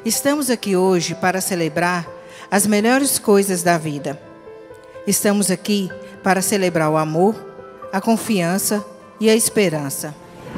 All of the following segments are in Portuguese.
Estamos aqui hoje para celebrar as melhores coisas da vida. Estamos aqui para celebrar o amor, a confiança e a esperança.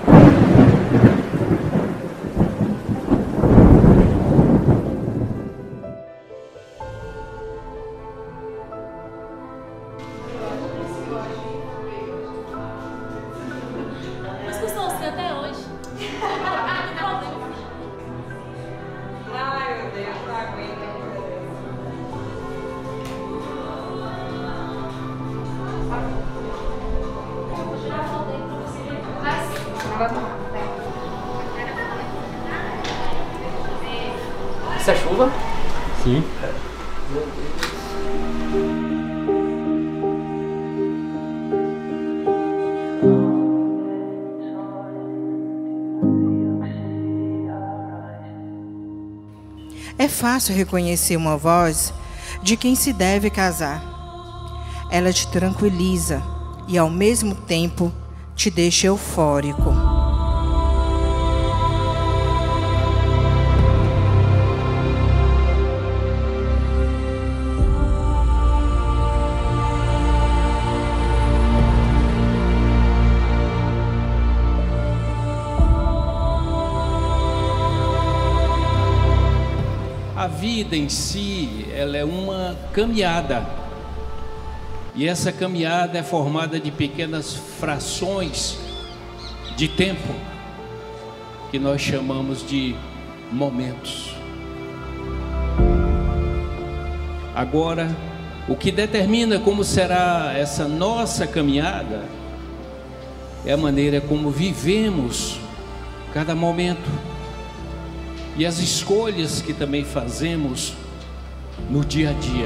Mas custou assim até hoje. Ai, meu Deus, não aguento. Eu vou tirar a foto aí pra você ver. Isso é chuva? Sim. É fácil reconhecer uma voz de quem se deve casar. Ela te tranquiliza e, ao mesmo tempo, te deixa eufórico. A vida em si, ela é uma caminhada. E essa caminhada é formada de pequenas frações de tempo, que nós chamamos de momentos. Agora, o que determina como será essa nossa caminhada é a maneira como vivemos cada momento. E as escolhas que também fazemos no dia a dia.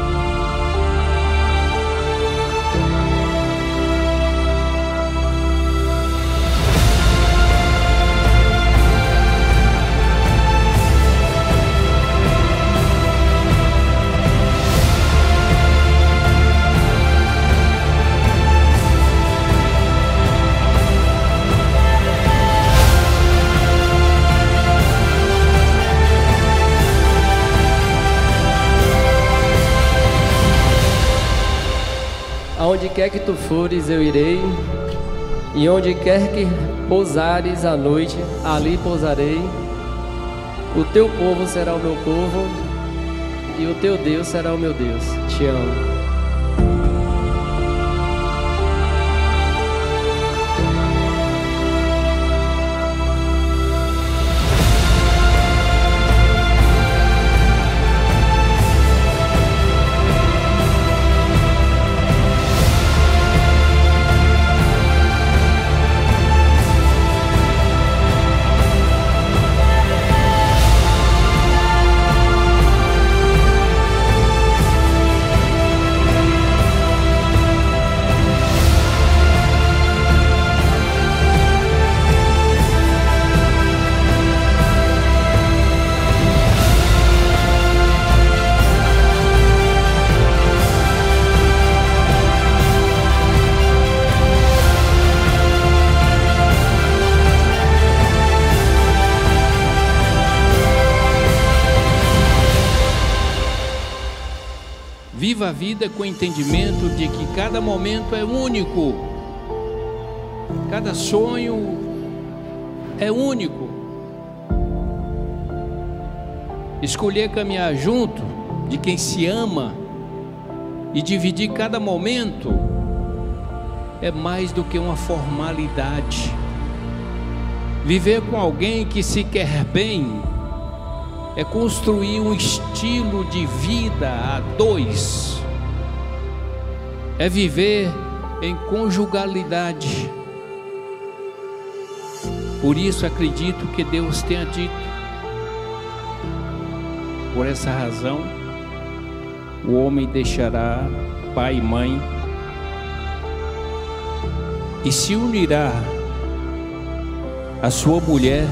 Aonde quer que tu fores, eu irei, e onde quer que pousares à noite, ali pousarei. O teu povo será o meu povo, e o teu Deus será o meu Deus. Te amo. Viva a vida com o entendimento de que cada momento é único, cada sonho é único. Escolher caminhar junto de quem se ama e dividir cada momento é mais do que uma formalidade. Viver com alguém que se quer bem é construir um estilo de vida a dois. É viver em conjugalidade. Por isso acredito que Deus tenha dito. Por essa razão, o homem deixará pai e mãe e se unirá à sua mulher,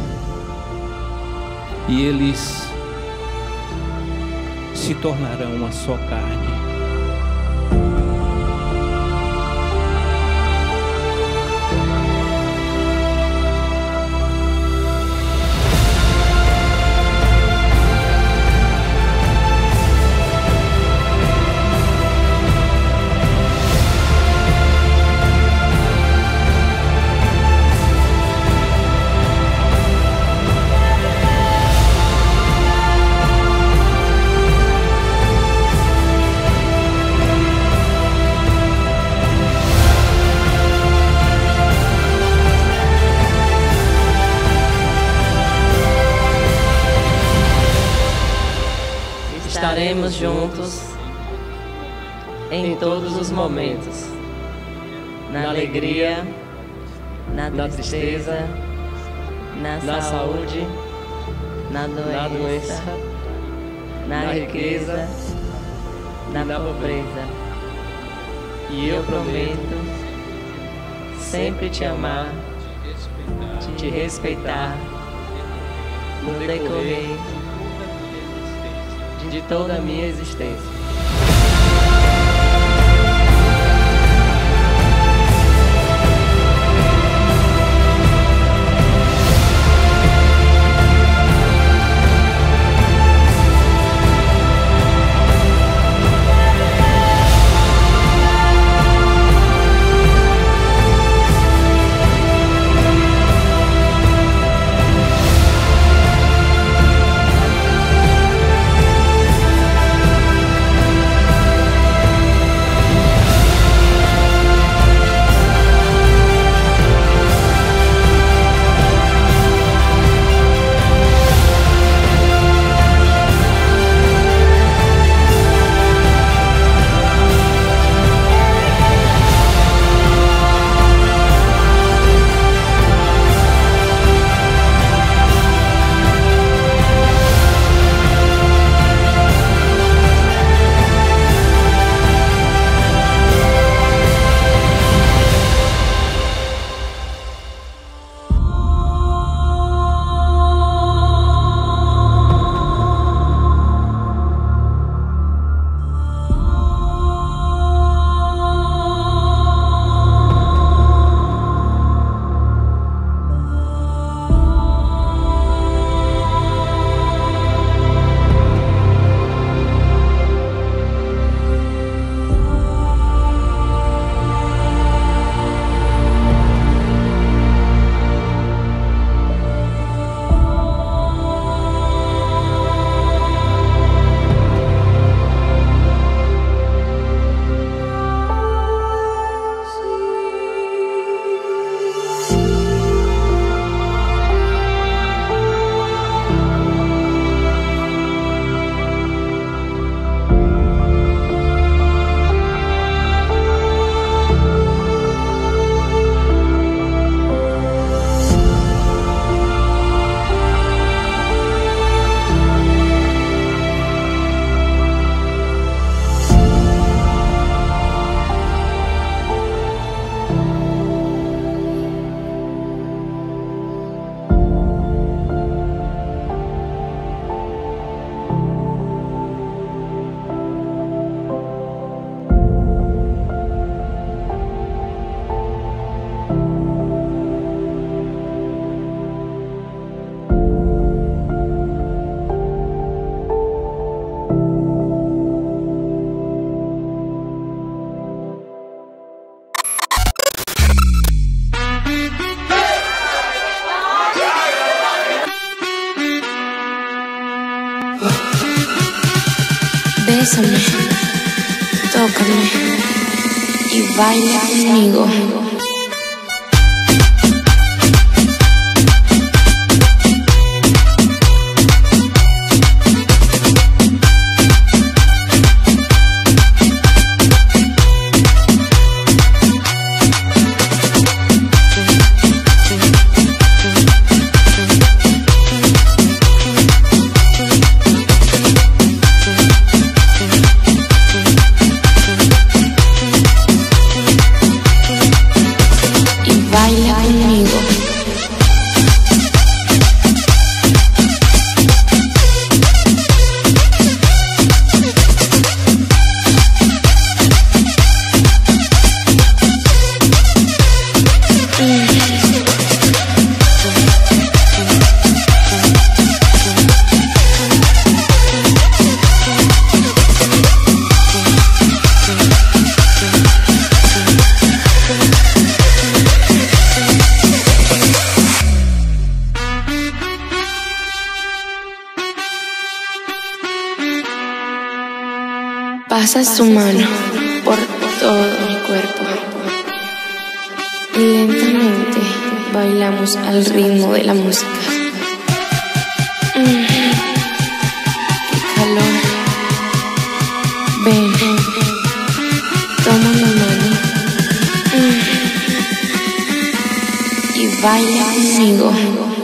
e eles se tornarão uma só carne. estaremos juntos em todos os momentos, na alegria, na tristeza, na saúde, na doença, na riqueza, na pobreza. E eu prometo sempre te amar, te respeitar no decorrer de toda a minha existência. Bésame, tócame y baila conmigo. Pasa su mano por todo mi cuerpo y lentamente bailamos al ritmo de la música. ¡Qué calor! y baila conmigo.